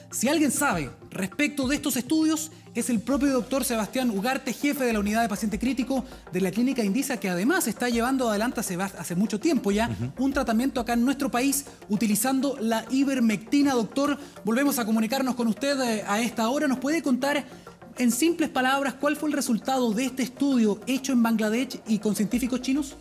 Si alguien sabe respecto de estos estudios, es el propio doctor Sebastián Ugarte, jefe de la unidad de paciente crítico de la Clínica Indisa, que además está llevando adelante hace mucho tiempo ya un tratamiento acá en nuestro país utilizando la ivermectina. Doctor, volvemos a comunicarnos con usted a esta hora. ¿Nos puede contar en simples palabras cuál fue el resultado de este estudio hecho en Bangladesh y con científicos chinos?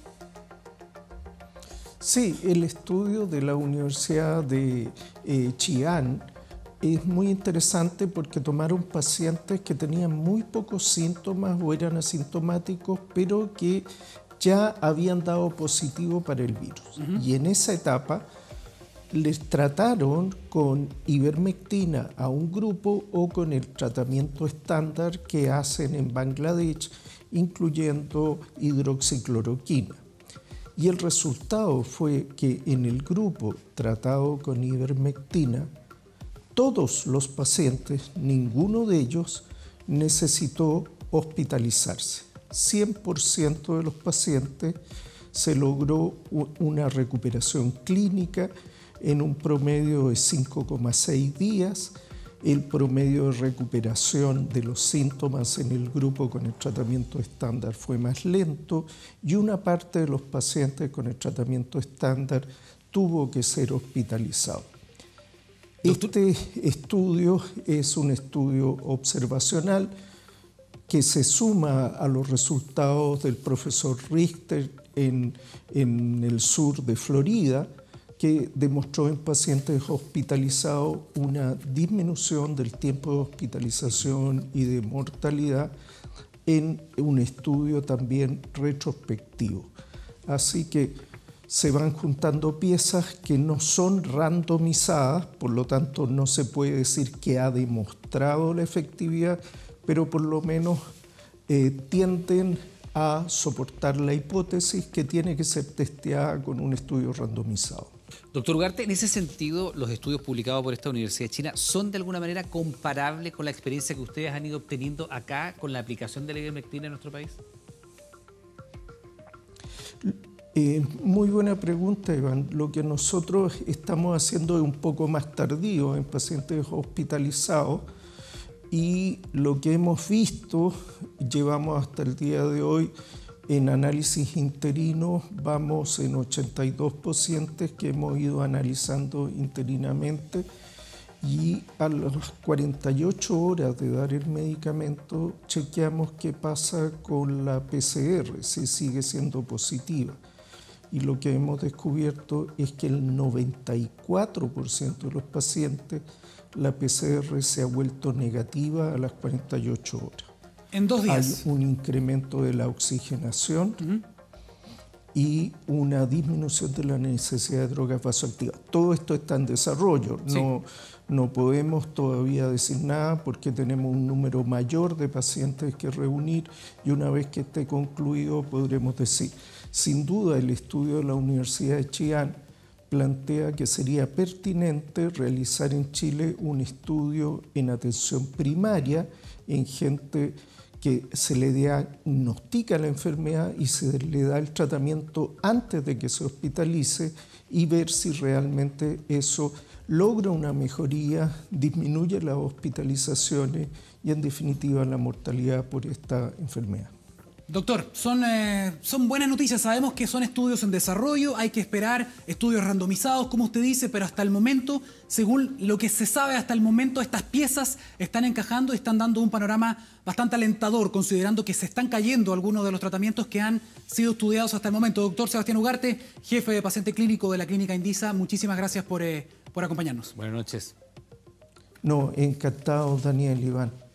Sí, el estudio de la Universidad de Xi'an es muy interesante porque tomaron pacientes que tenían muy pocos síntomas o eran asintomáticos, pero que ya habían dado positivo para el virus. Y en esa etapa les trataron con ivermectina a un grupo o con el tratamiento estándar que hacen en Bangladesh, incluyendo hidroxicloroquina. Y el resultado fue que en el grupo tratado con ivermectina, todos los pacientes, ninguno de ellos necesitó hospitalizarse. 100% de los pacientes se logró una recuperación clínica en un promedio de 5,6 días. El promedio de recuperación de los síntomas en el grupo con el tratamiento estándar fue más lento y una parte de los pacientes con el tratamiento estándar tuvo que ser hospitalizado. Este estudio es un estudio observacional que se suma a los resultados del profesor Richter en el sur de Florida, que demostró en pacientes hospitalizados una disminución del tiempo de hospitalización y de mortalidad en un estudio también retrospectivo. Así que se van juntando piezas que no son randomizadas, por lo tanto no se puede decir que ha demostrado la efectividad, pero por lo menos tienden a soportar la hipótesis que tiene que ser testeada con un estudio randomizado. Doctor Ugarte, en ese sentido, los estudios publicados por esta Universidad China son de alguna manera comparables con la experiencia que ustedes han ido obteniendo acá con la aplicación de la ivermectina en nuestro país. Muy buena pregunta, Iván. Lo que nosotros estamos haciendo es un poco más tardío en pacientes hospitalizados y lo que hemos visto, llevamos hasta el día de hoy en análisis interino, vamos en 82 pacientes que hemos ido analizando interinamente y a las 48 horas de dar el medicamento chequeamos qué pasa con la PCR, si sigue siendo positiva. Y lo que hemos descubierto es que el 94% de los pacientes la PCR se ha vuelto negativa a las 48 horas. En 2 días. Hay un incremento de la oxigenación y una disminución de la necesidad de drogas vasoactivas. Todo esto está en desarrollo. Sí. No podemos todavía decir nada porque tenemos un número mayor de pacientes que reunir y una vez que esté concluido podremos decir. Sin duda, el estudio de la Universidad de Xi'an plantea que sería pertinente realizar en Chile un estudio en atención primaria en gente que se le diagnostica la enfermedad y se le da el tratamiento antes de que se hospitalice y ver si realmente eso logra una mejoría, disminuye las hospitalizaciones y en definitiva la mortalidad por esta enfermedad. Doctor, son buenas noticias. Sabemos que son estudios en desarrollo, hay que esperar estudios randomizados, como usted dice, pero hasta el momento, según lo que se sabe hasta el momento, estas piezas están encajando y están dando un panorama bastante alentador, considerando que se están cayendo algunos de los tratamientos que han sido estudiados hasta el momento. Doctor Sebastián Ugarte, jefe de paciente clínico de la Clínica Indisa, muchísimas gracias por acompañarnos. Buenas noches. No, encantado, Daniel, Iván.